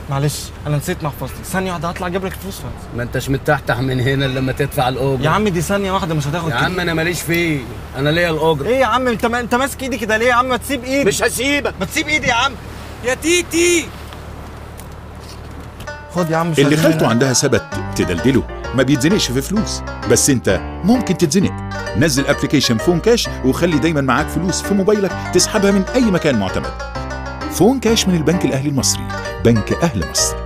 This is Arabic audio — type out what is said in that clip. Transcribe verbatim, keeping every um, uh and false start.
معلش انا نسيت محفظتي، ثانيه واحده هطلع اجيب لك الفلوس. ما انتش متحتح من هنا لما تدفع الاجره يا عم دي ثانيه واحده مش هتاخد يا عم. انا ماليش فيه، انا ليا الاجره. ايه يا عم انت ما انت ماسك ايدي كده ليه يا عم؟ ما تسيب ايدي. مش هسيبك. ما تسيب ايدي يا عم. يا تيتي خد يا عم. مش اللي خالته عندها ثبت تدلدله ما بيتزنقش في فلوس، بس انت ممكن تتزنق. نزل ابلكيشن فون كاش وخلي دايما معاك فلوس في موبايلك تسحبها من اي مكان معتمد. فون كاش من البنك الاهلي المصري، بنك اهل مصر.